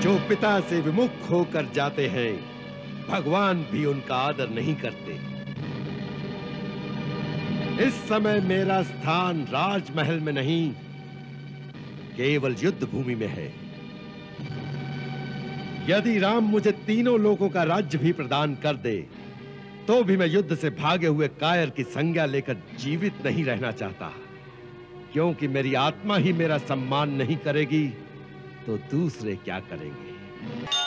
जो पिता से विमुख होकर जाते हैं, भगवान भी उनका आदर नहीं करते। इस समय मेरा स्थान राजमहल में नहीं, केवल युद्ध भूमि में है। यदि राम मुझे तीनों लोकों का राज्य भी प्रदान कर दे, तो भी मैं युद्ध से भागे हुए कायर की संज्ञा लेकर जीवित नहीं रहना चाहता, क्योंकि मेरी आत्मा ही मेरा सम्मान नहीं करेगी तो दूसरे क्या करेंगे।